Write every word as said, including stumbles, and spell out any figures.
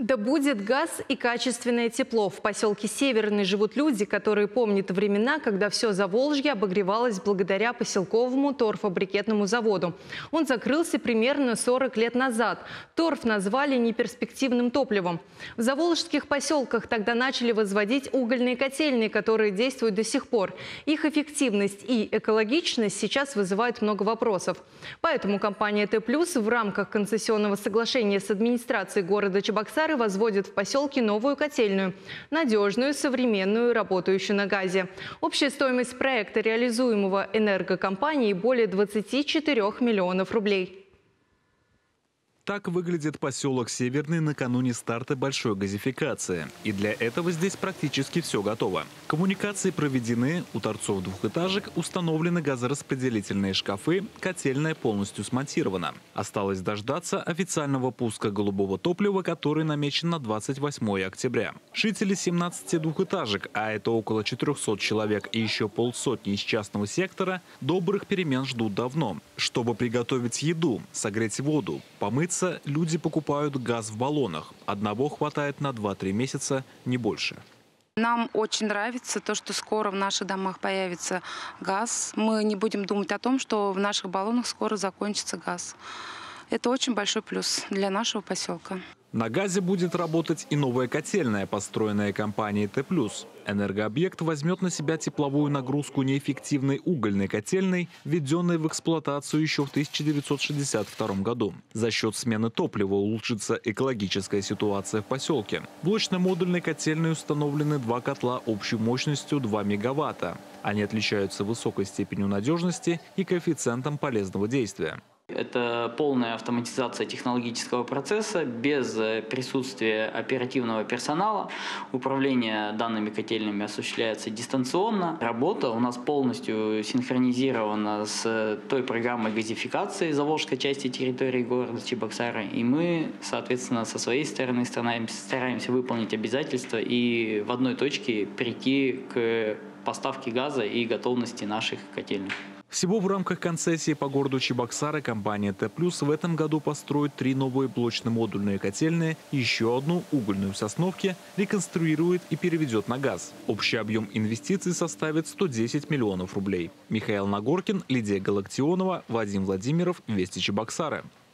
Да будет газ и качественное тепло. В поселке Северный живут люди, которые помнят времена, когда все Заволжье обогревалось благодаря поселковому торфобрикетному заводу. Он закрылся примерно сорок лет назад. Торф назвали неперспективным топливом. В заволжских поселках тогда начали возводить угольные котельные, которые действуют до сих пор. Их эффективность и экологичность сейчас вызывают много вопросов. Поэтому компания Т плюс в рамках концессионного соглашения с администрацией города Чебоксары возводит в поселке новую котельную, надежную, современную, работающую на газе. Общая стоимость проекта, реализуемого энергокомпанией, более двадцати четырёх миллионов рублей. Так выглядит поселок Северный накануне старта большой газификации. И для этого здесь практически все готово. Коммуникации проведены, у торцов двухэтажек установлены газораспределительные шкафы, котельная полностью смонтирована. Осталось дождаться официального пуска голубого топлива, который намечен на двадцать восьмое октября. Жители семнадцати двухэтажек, а это около четырёхсот человек и еще полсотни из частного сектора, добрых перемен ждут давно. Чтобы приготовить еду, согреть воду, помыть, люди покупают газ в баллонах. Одного хватает на два-три месяца, не больше. Нам очень нравится то, что скоро в наших домах появится газ. Мы не будем думать о том, что в наших баллонах скоро закончится газ. Это очень большой плюс для нашего поселка. На газе будет работать и новая котельная, построенная компанией Т плюс. Энергообъект возьмет на себя тепловую нагрузку неэффективной угольной котельной, введенной в эксплуатацию еще в тысяча девятьсот шестьдесят втором году. За счет смены топлива улучшится экологическая ситуация в поселке. В блочно-модульной котельной установлены два котла общей мощностью два мегаватта. Они отличаются высокой степенью надежности и коэффициентом полезного действия. Это полная автоматизация технологического процесса без присутствия оперативного персонала. Управление данными котельными осуществляется дистанционно. Работа у нас полностью синхронизирована с той программой газификации заволжской части территории города Чебоксары. И мы, соответственно, со своей стороны стараемся, стараемся выполнить обязательства и в одной точке прийти к поставке газа и готовности наших котельных. Всего в рамках концессии по городу Чебоксары компания Т плюс в этом году построит три новые блочно-модульные котельные, еще одну угольную в Сосновке, реконструирует и переведет на газ. Общий объем инвестиций составит сто десять миллионов рублей. Михаил Нагоркин, Лидия Галактионова, Вадим Владимиров, Вести Чебоксары.